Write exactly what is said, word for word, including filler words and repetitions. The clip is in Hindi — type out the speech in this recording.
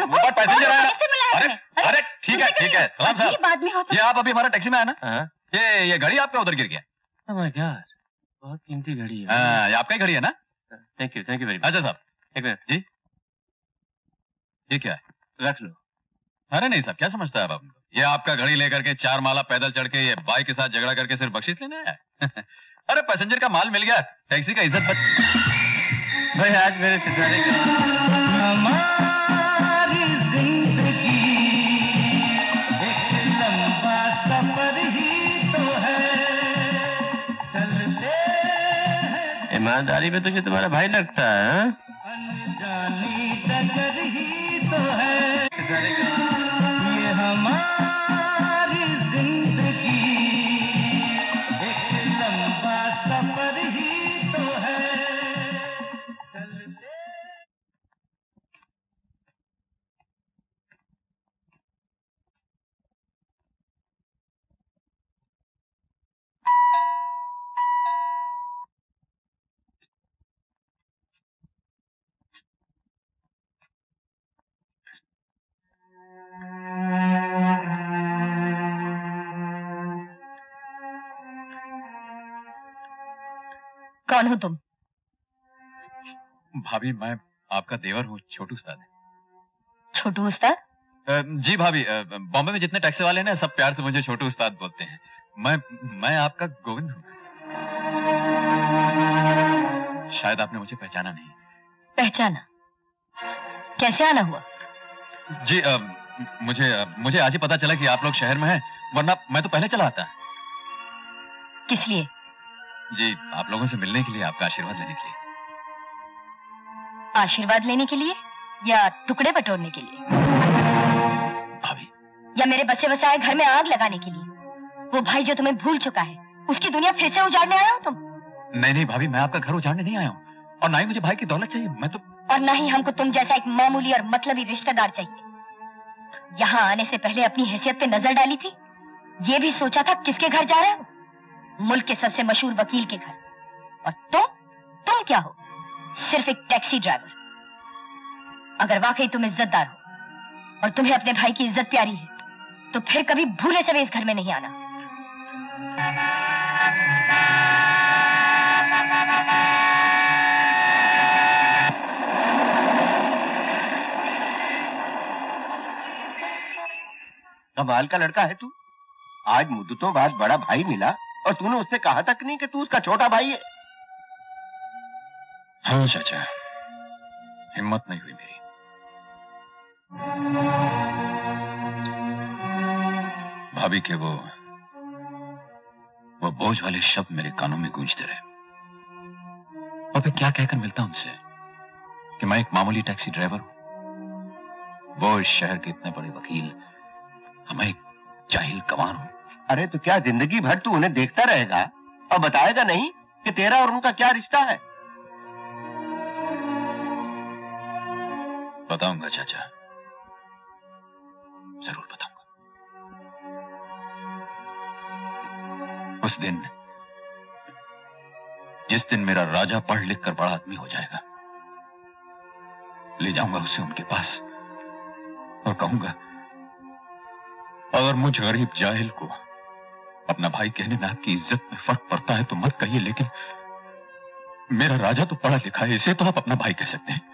ऊपर पैसेंजर आया ना। अरे अरे ठीक है ठीक है, सलाम साहब। बाद में होता। ये आप अभी हमारा टैक्सी में आया ना? ये ये घड़ी आपका उधर गिर गया। ओह माय गॉड, बहुत कीमती घड़ी है। हाँ, ये आपका ही घड़ी है ना? Thank you, thank you very much. अच्छा साहब, एक मिनट जी, ये क्या है? रख लो। अरे नहीं साहब, क्या समझता है आप हमको? ये आपका घड़ी लेकर के चार माला पैदल चढ़ के ये बाइक के साथ झगड़ा करके सिर्फ बख्शीश लेने आया? अरे पैसेंजर का माल मिल गया, टैक्सी का इज्जत बच। भाई आज मेरे सितारे का हमारी जिंदगी एक लंबा सफर ही तो है, चलते हैं। ईमानदारी में तुझे तुम्हारा भाई लगता है? अनजानी डगर ही तो है सितारे का ये हमारी जिंदगी एक लंबा सफर ही तो है, चलते। कौन हो तुम? भाभी मैं आपका देवर हूँ, छोटू उस्ताद। छोटू उस्ताद? जी भाभी, बॉम्बे में जितने टैक्सी वाले ना सब प्यार से मुझे छोटू उस्ताद बोलते हैं। मैं मैं आपका गोविंद हूँ। शायद आपने मुझे पहचाना नहीं। पहचाना? कैसे आना हुआ? जी आ, मुझे आ, मुझे आज ही पता चला कि आप लोग शहर में हैं, वरना मैं तो पहले चला आता। किस लिए? जी आप लोगों से मिलने के लिए, आपका आशीर्वाद लेने के लिए। आशीर्वाद लेने के लिए या टुकड़े बटोरने के लिए? भाभी। या मेरे बसे बसाए घर में आग लगाने के लिए? वो भाई जो तुम्हें भूल चुका है, उसकी दुनिया फिर से उजाड़ने आया हो तुम? नहीं नहीं भाभी, मैं आपका घर उजाड़ने नहीं आया हूँ, और ना ही मुझे भाई की दौलत चाहिए। मैं तो और ना ही हमको तुम जैसा एक मामूली और मतलबी रिश्तेदार चाहिए। यहाँ आने से पहले अपनी हैसियत पे नजर डाली थी? ये भी सोचा था किसके घर जा रहे हो? मुल्क के सबसे मशहूर वकील के घर। और तुम तुम क्या हो? सिर्फ एक टैक्सी ड्राइवर। अगर वाकई तुम इज्जतदार हो और तुम्हें अपने भाई की इज्जत प्यारी है, तो फिर कभी भूले से भी इस घर में नहीं आना। कमाल का लड़का है तू। आज मुद्दतों बाद बड़ा भाई मिला और तूने उससे कहा तक नहीं कि तू उसका छोटा भाई है। हाँ चाचा, हिम्मत नहीं हुई मेरी। भाभी के वो वो बोझ वाले शब्द मेरे कानों में गूंजते रहे, और मैं क्या कहकर मिलता उनसे कि मैं एक मामूली टैक्सी ड्राइवर हूं, वो इस शहर के इतने बड़े वकील, मैं एक जाहिल गंवार हूं। अरे तो क्या जिंदगी भर तू उन्हें देखता रहेगा और बताएगा नहीं कि तेरा और उनका क्या रिश्ता है? बताऊंगा चाचा, जरूर बताऊंगा। उस दिन, जिस दिन मेरा राजा पढ़ लिख कर बड़ा आदमी हो जाएगा, ले जाऊंगा उसे उनके पास और कहूंगा, अगर मुझ गरीब जाहिल को अपना भाई कहने में आपकी इज्जत में फर्क पड़ता है तो मत कहिए, लेकिन मेरा राजा तो पढ़ा लिखा है, इसे तो आप अपना भाई कह सकते हैं।